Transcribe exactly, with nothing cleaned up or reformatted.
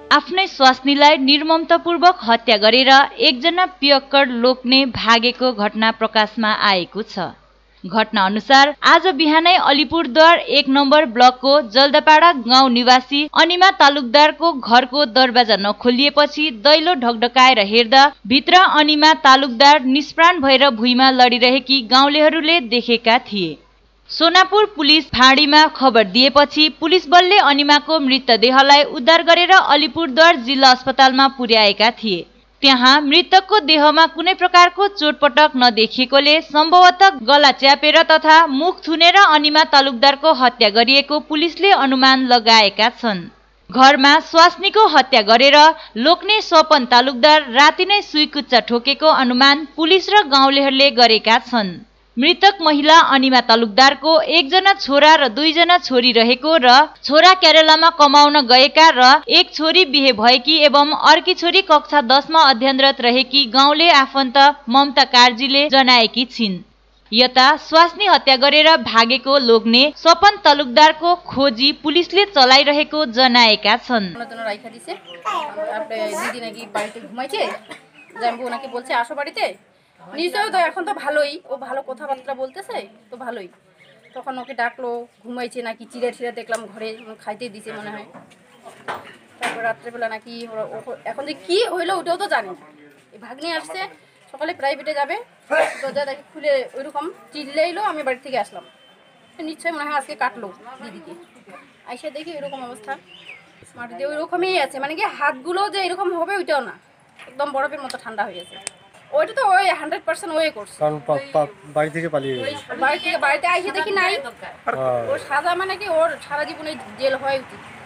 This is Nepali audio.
आफ्नै स्वास्नीलाई निर्ममतापूर्वक हत्या गरेर एकजना पियक्कड लोग्ने भागेको घटना प्रकाशमा आएको छ। घटना अनुसार आज बिहानै अलिपुरद्वार एक नम्बर ब्लकको जल्दापाडा गाउँ निवासी अनिमा तालुकदारको घरको दरवाजा नखोलिएपछि दैलो ढकढकाएर हेर्दा भित्र अनिमा तालुकदार निष्प्राण भएर भुइँमा लडिरहेकी गाउँलेहरूले देखेका थिए। सोनापुर पुलिस फाँडीमा खबर दिएपछि पुलिस बलले अनिमाको मृतदेहलाई उद्धार गरेर अलिपुरद्वार जिल्ला अस्पतालमा पुर्याएका थिए। त्यहाँ मृतकको देहमा कुनै प्रकारको चोटपटक नदेखिएकोले सम्भवतः गला च्यापेर तथा मुख थुनेर अनिमा तालुकदारको हत्या गरिएको पुलिसले अनुमान लगाएका छन्। घरमा स्वास्नीको हत्या गरेर लोग्ने स्वपन तालुकदार राति नै सुइकुच्चा ठोकेको अनुमान पुलिस र गाउँलेहरूले गरेका छन्। मृतक महिला अनिमा तालुकदारको एकजना छोरा र दुईजना छोरी रहेको र छोरा केरलामा कमाउन गएका र एक छोरी बिहे भएकी एवं अर्की छोरी कक्षा दसमा अध्ययनरत रहेकी गाउँले आफन्त ममता कार्जीले जनाएकी छिन्। यता स्वास्नी हत्या गरेर भागेको लोग्ने स्वपन तालुकदारको खोजी पुलिसले चलाइरहेको जनाएका छन्। নিশ্চয় তো এখন তো ভালোই, ও ভালো কথাবার্তা বলতেছে তো ভালোই। তখন ওকে ডাকলো, ঘুমাইছে নাকি, চিড়ে ছিঁড়ে দেখলাম ঘরে খাইতে দিছে মনে হয়। তারপর রাত্রেবেলা নাকি এখন যে কি হইলো ওটাও তো জানি না। এই ভাগ্নি আসছে সকালে প্রাইভেটে যাবে, দরজা দেখে খুলে ওইরকম চিল্লাইলো, আমি বাড়ি থেকে আসলাম। নিশ্চয় মনে হয় আজকে কাটলো দিদিকে। আইসা দেখি এরকম অবস্থা, মাটিতে ওইরকমই আছে, মানে কি হাতগুলো যে এরকম হবে ওইটাও না, একদম বরফের মতো ঠান্ডা হয়ে গেছে। ওইটা তো ওই হান্ড্রেড পার্সেন্ট ওই করছে, কারণ বাড়ি থেকে পালিয়ে গেছে। বাড়ি থেকে বাড়িতে আইসে দেখি নাই। ওর সাজা মানে কি ওর সারা জীবনে জেল হয় উচিত।